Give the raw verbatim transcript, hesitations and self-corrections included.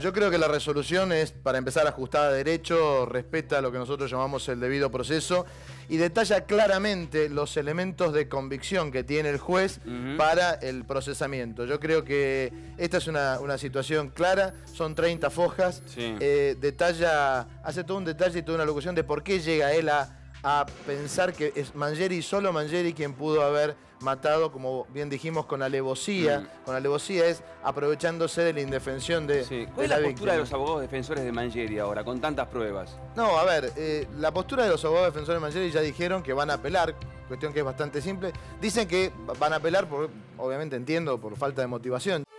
Yo creo que la resolución es, para empezar, ajustada a derecho, respeta lo que nosotros llamamos el debido proceso y detalla claramente los elementos de convicción que tiene el juez uh-huh. para el procesamiento. Yo creo que esta es una, una situación clara, son treinta fojas, sí. eh, detalla, hace todo un detalle y toda una locución de por qué llega él a... a pensar que es Mangieri, solo Mangieri, quien pudo haber matado, como bien dijimos, con alevosía. Mm. Con alevosía es aprovechándose de la indefensión de, sí. ¿Cuál de es la, la postura víctima? de los abogados defensores de Mangieri ahora, con tantas pruebas? No, a ver, eh, la postura de los abogados defensores de Mangieri ya dijeron que van a apelar, cuestión que es bastante simple. Dicen que van a apelar, por, obviamente entiendo, por falta de motivación.